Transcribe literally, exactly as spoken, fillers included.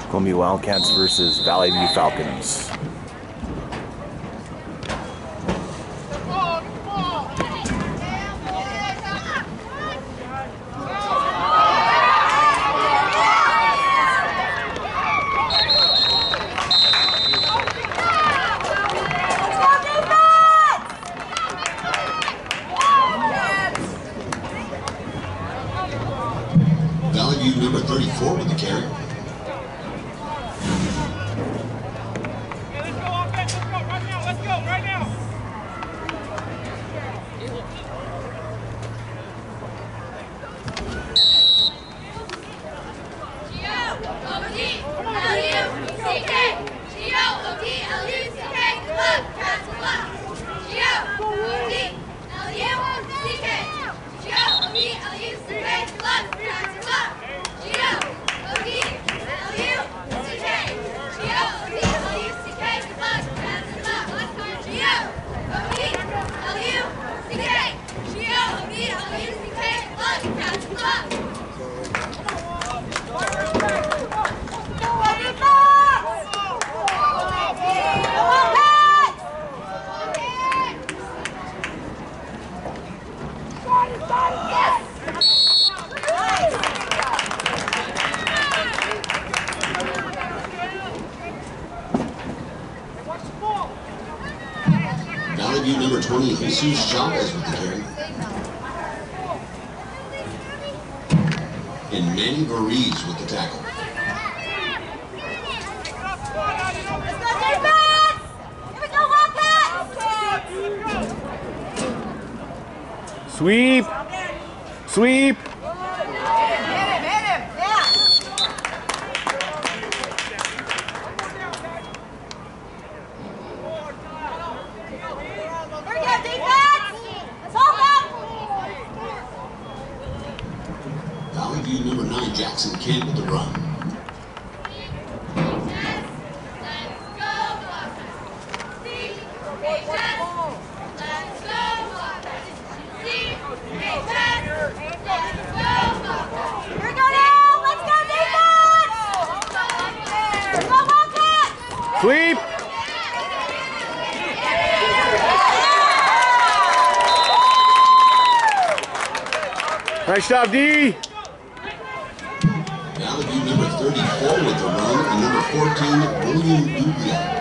Columbia Wildcats versus Valley View Falcons. Valley View number thirty-four with the carry. Valley View number twenty, Jesus Chavez with the carry. And Manny Varese with the tackle. Sweep! Sweep! Valley View number nine, Jackson Kent with the run. Sweep! Nice job, D! Valley View number thirty-four with the run, and number fourteen, William Uglia.